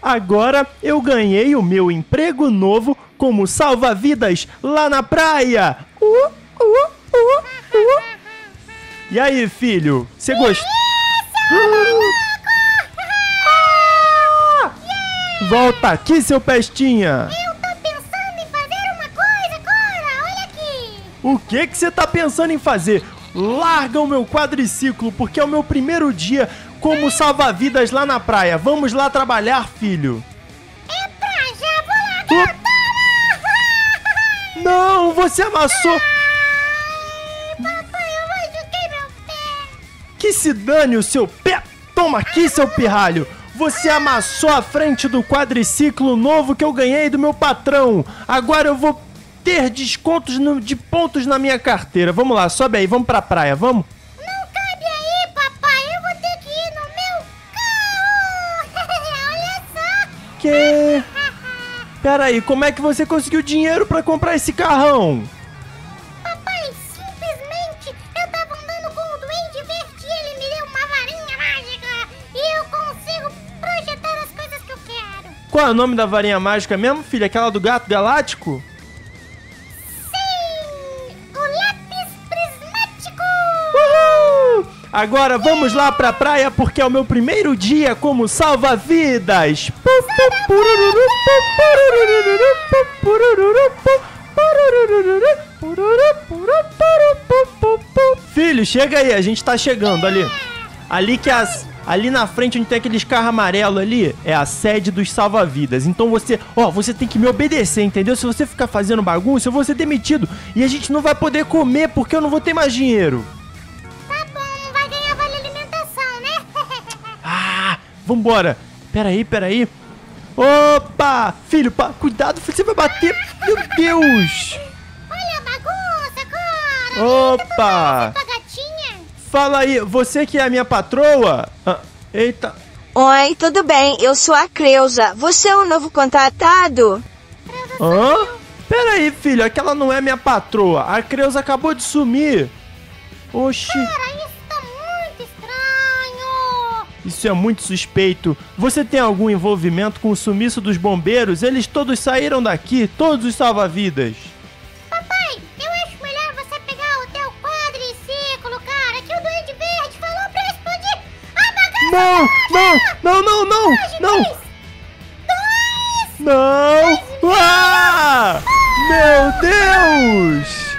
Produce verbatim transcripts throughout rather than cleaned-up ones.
Agora eu ganhei o meu emprego novo como salva-vidas lá na praia. Uh, uh, uh, uh. E aí, filho? Você gostou? Ah! Volta aqui, seu pestinha. Eu tô pensando em fazer uma coisa, Cora. Olha aqui. O que que você tá pensando em fazer? Larga o meu quadriciclo, porque é o meu primeiro dia como salva-vidas lá na praia. Vamos lá trabalhar, filho. É pra já, vou largar. Uh! Não, você amassou. Ai, papai, eu machuquei meu pé. Que se dane o seu pé. Toma aqui, seu pirralho. Você amassou a frente do quadriciclo novo que eu ganhei do meu patrão. Agora eu vou ter descontos no, de pontos na minha carteira. Vamos lá, sobe aí, vamos pra praia, vamos? Não cabe aí, papai. Eu vou ter que ir no meu carro. Olha só. Que... Pera aí, como é que você conseguiu dinheiro pra comprar esse carrão? Papai, simplesmente eu tava andando com o Duende Verde e ele me deu uma varinha mágica. E eu consigo projetar as coisas que eu quero. Qual é o nome da varinha mágica mesmo, filho? Aquela do gato galáctico? Agora vamos lá pra praia porque é o meu primeiro dia como salva-vidas. Filho, chega aí, a gente tá chegando ali. Ali que as... Ali na frente onde tem aqueles carros amarelos ali, é a sede dos salva-vidas. Então você, ó, você tem que me obedecer, entendeu? Se você ficar fazendo bagunça, eu vou ser demitido. E a gente não vai poder comer porque eu não vou ter mais dinheiro. Vambora. Peraí, peraí. Opa! Filho, pa... cuidado, filho, você vai bater. Meu Deus! Olha a bagunça, Cora. Opa! Eita, gatinha. Fala aí, você que é a minha patroa? Ah, eita. Oi, tudo bem? Eu sou a Creuza. Você é o novo contratado? Hã? Peraí, filho, aquela não é minha patroa. A Creuza acabou de sumir. Oxi. Cara, isso tá muito estranho. Isso é muito suspeito. Você tem algum envolvimento com o sumiço dos bombeiros? Eles todos saíram daqui, todos os salva-vidas. Papai, eu acho melhor você pegar o teu quadriciclo, cara, que o Duende Verde falou pra explodir a bagaça. Não, não, não, não, não, Hoje, não. Dois, dois, Não. Ah! Meu Deus!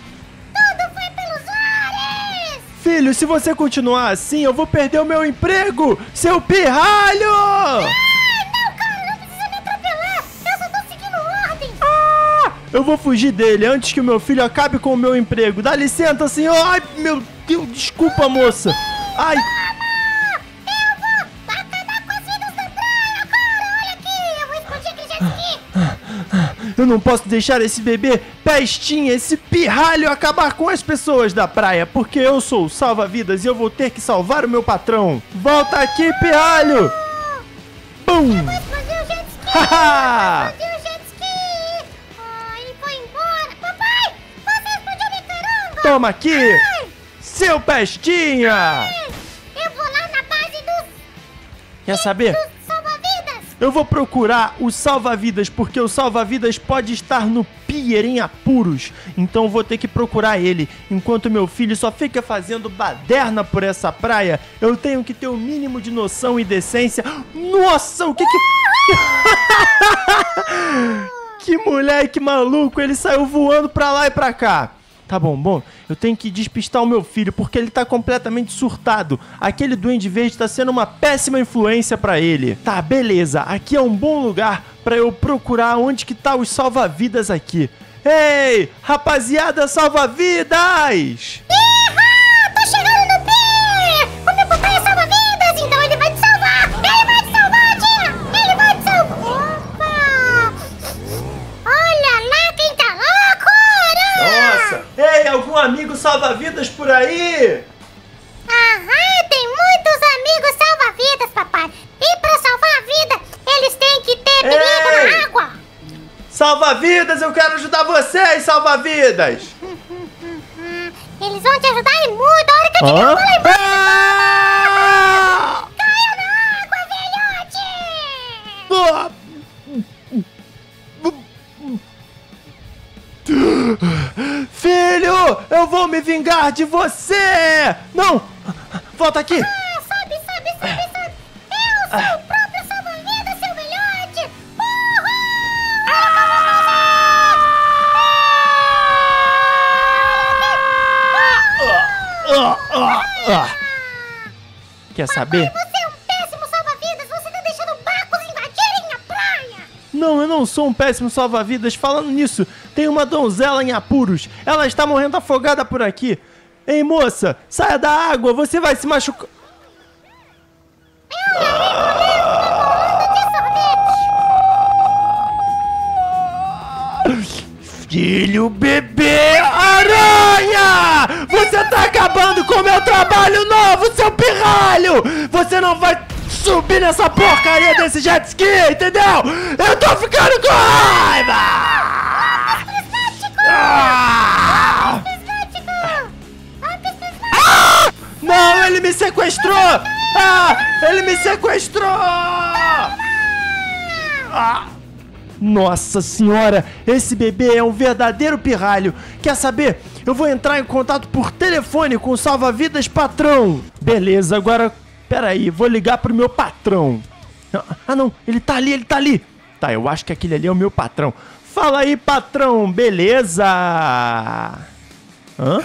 Filho, se você continuar assim, eu vou perder o meu emprego! Seu pirralho! Ah, não, cara, não precisa me atropelar! Eu só tô seguindo ordem! Ah, eu vou fugir dele antes que o meu filho acabe com o meu emprego. Dá licença, senhor! Ai, meu Deus, desculpa, moça! Ai! Eu vou acabar com as vidas da praia, cara! Olha aqui, eu vou explodir aquele jet ski! Eu não posso deixar esse bebê pestinha, esse pirralho acabar com as pessoas da praia, porque eu sou o salva-vidas e eu vou ter que salvar o meu patrão. Volta aqui, pirralho! Bum! Eu vou explodir o jet ski! Haha! Explodiu o jet ski! Ah, ele foi embora! Papai, você explodiu minha caramba! Toma aqui! Seu pestinha! Eu vou lá na base dos... Quer saber? dos salva-vidas! Eu vou procurar o salva-vidas, porque o salva-vidas pode estar no pier em apuros. Então eu vou ter que procurar ele. Enquanto meu filho só fica fazendo baderna por essa praia, eu tenho que ter o mínimo de noção e decência. Nossa, o que que... Que moleque maluco, ele saiu voando pra lá e pra cá. Tá bom, bom, eu tenho que despistar o meu filho, porque ele tá completamente surtado. Aquele Duende Verde tá sendo uma péssima influência pra ele. Tá, beleza, aqui é um bom lugar pra eu procurar onde que tá os salva-vidas aqui. Ei, rapaziada salva-vidas! Ihá! Tô chegando no pier! O meu papai é salva-vidas, então ele vai te salvar! Ele vai te salvar, tia! Ele vai te salvar! Opa! Olha lá quem tá lá, Cora! Nossa! Ei, algum amigo salva-vidas por aí? Aham, tem muitos amigos salva-vidas, papai. E pra salvar a vida, eles têm que ter perigo Ei! na água. Salva-vidas, eu quero ajudar vocês, salva-vidas! Eles vão te ajudar e muito. A hora que eu te Hã? derrubo lá embaixo. Ah! Caiu na água, velhote! vingar de você! Não! Volta aqui! Ah, sobe, sobe, sobe, sobe! Eu sou o próprio salva-vidas, seu velhote! Quer saber? Você é um péssimo salva-vidas! Você tá deixando barcos invadirem a praia! Não, eu não sou um péssimo salva-vidas. Falando nisso, tem uma donzela em apuros. Ela está morrendo afogada por aqui. Ei, moça, saia da água, você vai se machucar. Filho bebê aranha! Você tá acabando com o meu trabalho novo, seu pirralho! Você não vai subir nessa porcaria desse jet ski, entendeu? Eu tô ficando com raiva! Ah! Ah! Não, ele me sequestrou! Ah! Ele me sequestrou! Ah! Nossa senhora, esse bebê é um verdadeiro pirralho. Quer saber? Eu vou entrar em contato por telefone com o salva-vidas patrão. Beleza, agora, peraí, vou ligar pro meu patrão. Ah não, ele tá ali, ele tá ali. Tá, eu acho que aquele ali é o meu patrão. Fala aí, patrão, beleza? Hã?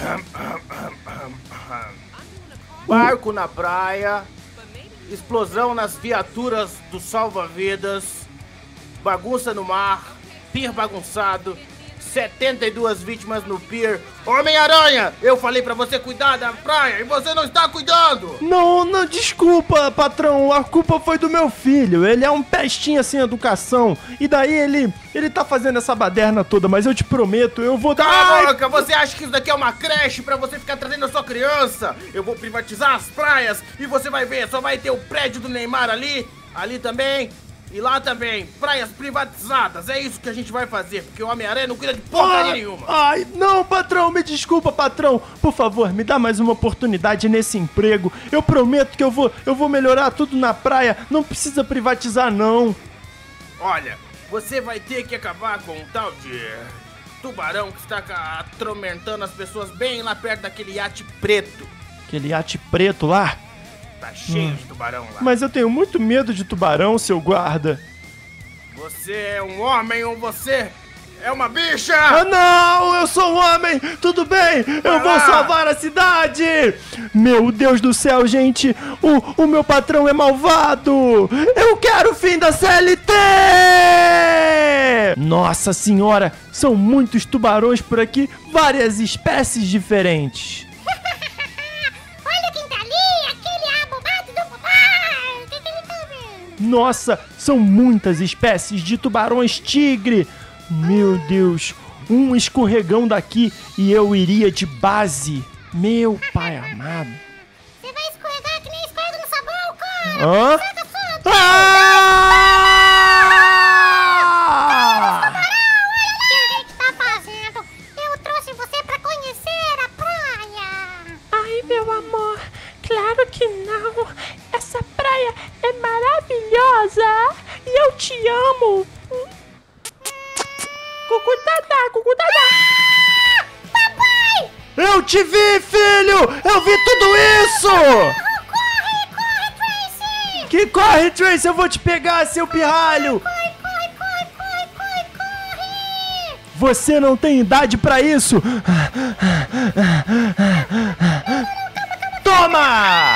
Barco na praia, explosão nas viaturas do salva-vidas, bagunça no mar, pier bagunçado, setenta e duas vítimas no pier. Homem-Aranha, eu falei pra você cuidar da praia e você não está cuidando! Não, não, desculpa, patrão, a culpa foi do meu filho. Ele é um pestinha sem educação. E daí ele, ele tá fazendo essa baderna toda, mas eu te prometo, eu vou dar... Cala a boca, você acha que isso daqui é uma creche pra você ficar trazendo a sua criança? Eu vou privatizar as praias e você vai ver, só vai ter o prédio do Neymar ali, ali também... E lá também, praias privatizadas, é isso que a gente vai fazer, porque o Homem-Aranha não cuida de porcaria nenhuma. Ai, não, patrão, me desculpa, patrão. Por favor, me dá mais uma oportunidade nesse emprego. Eu prometo que eu vou, eu vou melhorar tudo na praia. Não precisa privatizar, não. Olha, você vai ter que acabar com um tal de tubarão que está atormentando as pessoas bem lá perto daquele iate preto. Aquele iate preto lá? Tá cheio hum. de tubarão lá. Mas eu tenho muito medo de tubarão, seu guarda. Você é um homem ou você é uma bicha? Ah, não! Eu sou um homem! Tudo bem! Eu vou salvar a cidade! Meu Deus do céu, gente! O, o meu patrão é malvado! Eu quero o fim da C L T! Nossa senhora! São muitos tubarões por aqui, várias espécies diferentes. Nossa, são muitas espécies de tubarões tigre. Meu Deus, um escorregão daqui e eu iria de base. Meu pai amado. Você vai escorregar que nem escorrega no sabão, cara. Hã? Saca sua... Ah! O que tá fazendo? Eu trouxe você pra conhecer a praia. Ai, meu amor, claro que não. Essa praia é maravilhosa e eu te amo. Cucutadá, cucutadá. Ah, papai! Eu te vi, filho! Eu vi tudo isso! Corre, corre, Tracy! Que corre, Tracy? Eu vou te pegar, seu pirralho! Corre, corre, corre, corre, corre, corre! Você não tem idade pra isso! Toma!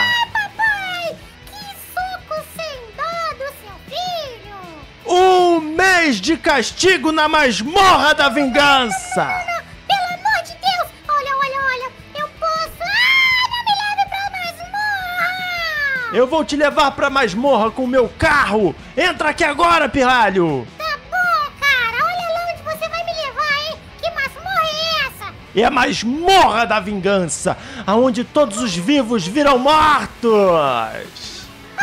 Um mês de castigo na masmorra da vingança! Pelo amor de Deus! Olha, olha, olha! Eu posso... Ah, não me leve pra masmorra! Eu vou te levar pra masmorra com o meu carro! Entra aqui agora, pirralho! Tá bom, cara! Olha lá onde você vai me levar, hein? Que masmorra é essa? É a masmorra da vingança! Aonde todos os vivos viram mortos!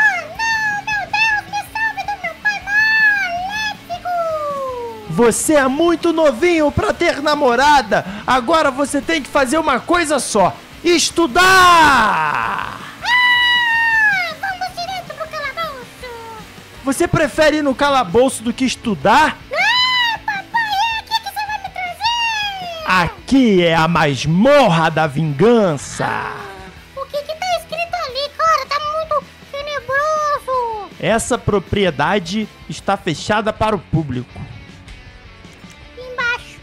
Você é muito novinho pra ter namorada. Agora você tem que fazer uma coisa só: estudar! Ah, vamos direto pro calabouço! Você prefere ir no calabouço do que estudar? Ah, papai, é aqui que você vai me trazer! Aqui é a masmorra da vingança. O que que tá escrito ali, cara? Tá muito tenebroso. Essa propriedade está fechada para o público. Embaixo.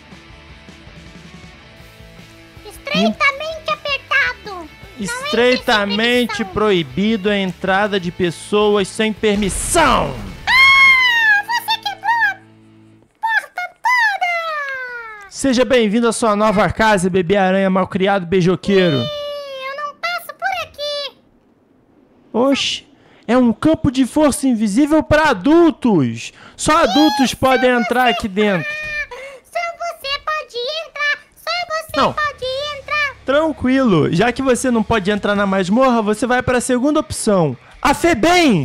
Estreitamente apertado. Estreitamente proibido a entrada de pessoas sem permissão. Ah, você quebrou a porta toda. Seja bem-vindo à sua nova casa, bebê aranha malcriado beijoqueiro. Ih, eu não passo por aqui. Oxe, é um campo de força invisível para adultos. Só adultos podem entrar aqui dentro. Só você pode entrar. Só você Não. pode entrar. Tranquilo, já que você não pode entrar na masmorra, você vai para a segunda opção, a FEBEM.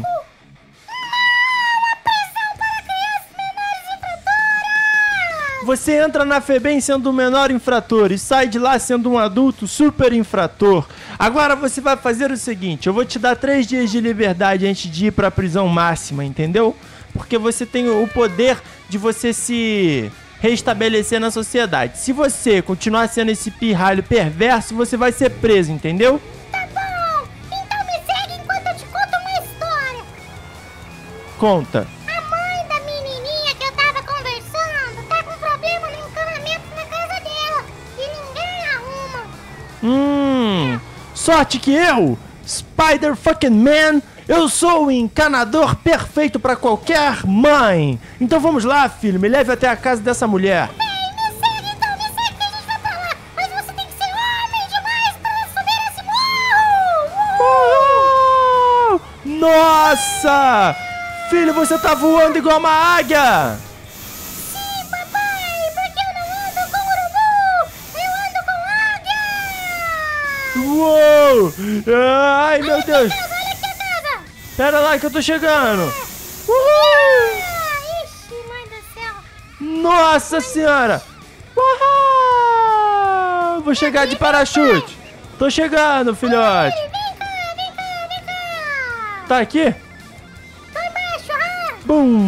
Você entra na FEBEM sendo um menor infrator e sai de lá sendo um adulto super infrator. Agora você vai fazer o seguinte, eu vou te dar três dias de liberdade antes de ir para a prisão máxima, entendeu? Porque você tem o poder de você se restabelecer na sociedade. Se você continuar sendo esse pirralho perverso, você vai ser preso, entendeu? Tá bom. Então me segue enquanto eu te conto uma história. Conta. A mãe da menininha que eu tava conversando tá com problema no encanamento na casa dela. E ninguém arruma. Hum, sorte que eu, Spider fucking Man, eu sou o encanador perfeito pra qualquer mãe. Então vamos lá, filho, me leve até a casa dessa mulher. Ei, me segue então, me segue que a gente vai pra lá. Mas você tem que ser homem demais pra subir esse morro. Uhul! Nossa! Filho, você tá voando igual uma águia! Sim, papai, porque eu não ando com urubu. Eu ando com águia. Uou! Ai, meu Deus! Olha aqui a casa. Pera lá que eu tô chegando! Uhul! Ah, ixi, mãe do céu. Nossa senhora! Uhul! Vou chegar de parachute! Tô chegando, filhote! Vem cá, vem cá, vem cá. Tá aqui? Tô embaixo, ah. Bum!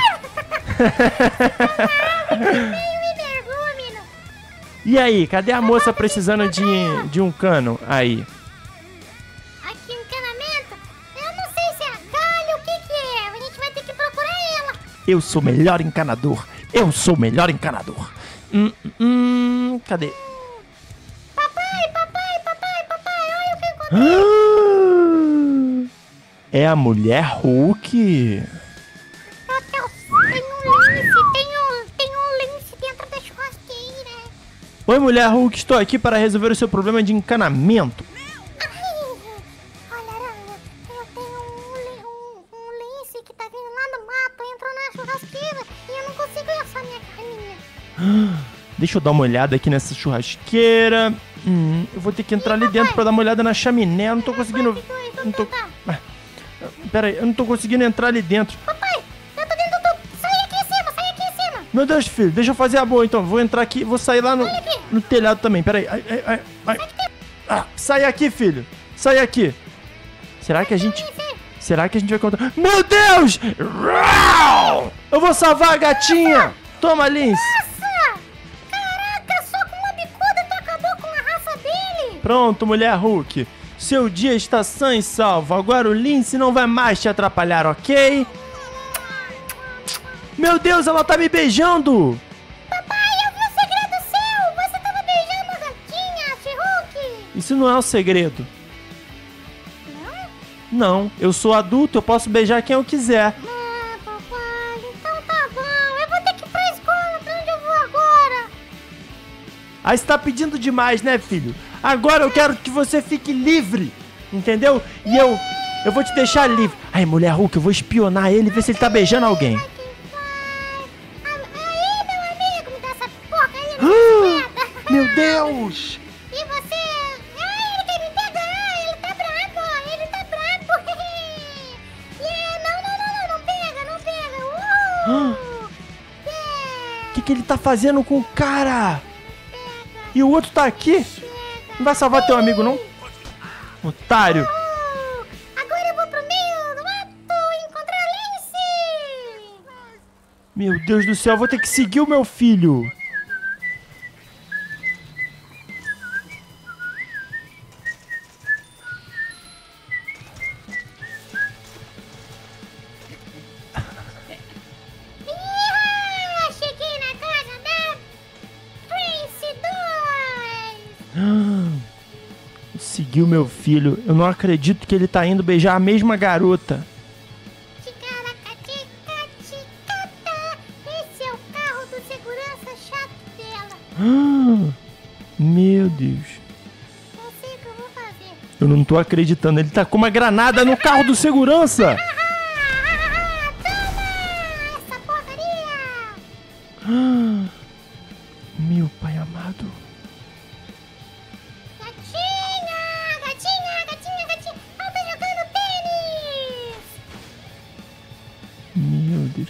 Meio me mergulho. E aí, cadê a moça precisando de, de um cano aí? Aqui o encanamento, eu não sei se é galho, o que que é. A gente vai ter que procurar ela. Eu sou o melhor encanador! Eu sou o melhor encanador! Hum, hum, cadê? Papai, papai, papai, papai, olha o que eu encontrei. Ah, é a mulher Hulk! Eu tenho, tem um lince, tem um, tem um lince dentro da churrasqueira. Oi, mulher Hulk, estou aqui para resolver o seu problema de encanamento. Ai, olha, aranha, eu tenho um, li- um, um lince que tá vindo lá do mato, entrou na churrasqueira e eu não consigo assar minha carninha. Deixa eu dar uma olhada aqui nessa churrasqueira. Hum, eu vou ter que entrar ali dentro para dar uma olhada na chaminé. Eu não tô conseguindo. Não tô... Ah, pera aí, eu não tô conseguindo entrar ali dentro. Papai, eu tô dentro do... Sai aqui em cima, sai aqui em cima. Meu Deus, filho, deixa eu fazer a boa então. Vou entrar aqui, vou sair lá no, no telhado também. Pera aí. Ai, ai, ai, ai. Ah, sai aqui, filho. Sai aqui. Será que a gente. Será que a gente vai contar? Meu Deus! Eu vou salvar a gatinha! Toma, Lince! Nossa! Caraca, só com uma bicuda tu acabou com a raça dele! Pronto, mulher Hulk. Seu dia está sã e salvo. Agora o Lince não vai mais te atrapalhar, ok? Meu Deus, ela tá me beijando! Papai, eu vi um segredo seu! Você tava beijando a gatinha, She-Hulk! Isso não é um segredo. Não, eu sou adulto, eu posso beijar quem eu quiser. Ah, papai, então tá bom. Eu vou ter que ir pra escola, pra onde eu vou agora? Aí você tá pedindo demais, né, filho? Agora eu quero que você fique livre, entendeu? E eu, eu vou te deixar livre. Ai, mulher Hulk, eu vou espionar ele e ver se ele tá beijando alguém. Que vai... Ah, aí, meu amigo, me dá essa porcaria de Ah, bicicleta. meu Deus! E você... Ah, ele quer me pegar, ele tá brabo, ele tá brabo. Yeah, não, não, não, não, não pega, não pega. Uh, O que, que ele tá fazendo com o cara? E o outro tá aqui? Não vai salvar teu amigo, não? Otário! uh, agora eu vou pro meio do mato encontrar a Lince. Meu Deus do céu, eu vou ter que seguir o meu filho. seguiu meu filho. Eu não acredito que ele tá indo beijar a mesma garota. Ticaracatica-ticata. Esse é o carro do segurança chato dela. Ah, meu Deus. Não sei o que eu vou fazer. Eu não tô acreditando. Ele tá com uma granada no carro do segurança. Ah, toma essa porcaria. Ah, meu pai amado. Gatinha, gatinha, gatinha, gatinha. Ela tá jogando tênis. Meu Deus.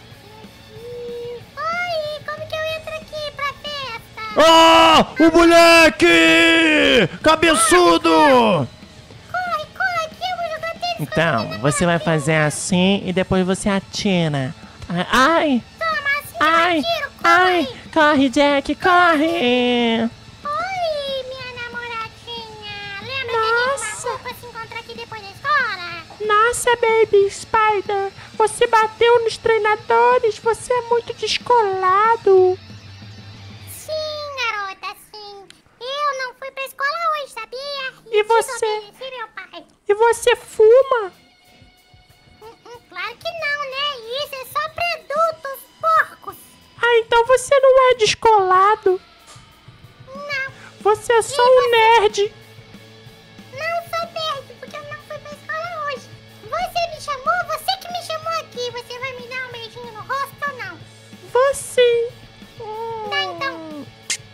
Oi, como que eu entro aqui pra festa? Ah, o moleque! Cabeçudo! Corre, corre, que eu vou jogar tênis. Então, você vai fazer assim e depois você atira. Ai, Toma, assim ai, eu tiro, corre. ai, corre, Jack, corre! Oi, minha namoradinha. Lembra que a gente Nossa. marcou pra se encontrar aqui depois da escola? Nossa, Baby Spider, você bateu nos treinadores, você é muito descolado. Sim, garota, sim. Eu não fui pra escola hoje, sabia? E você? Desobedeci meu pai. E você fuma? Hum, hum, claro que não, né? Isso é só pra adultos porcos. Ah, então você não é descolado. Não, Você é só um nerd. não sou nerd, porque eu não fui pra escola hoje. Você me chamou, você que me chamou aqui. Você vai me dar um beijinho no rosto ou não? Você. Tá, então. Hum,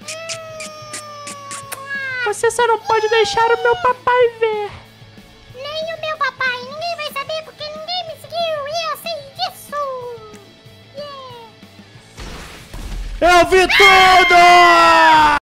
Hum, Você só não pode deixar o meu papai ver. nem o meu papai. Ninguém vai saber porque ninguém me seguiu e eu sei disso. Yeah. Eu vi tudo!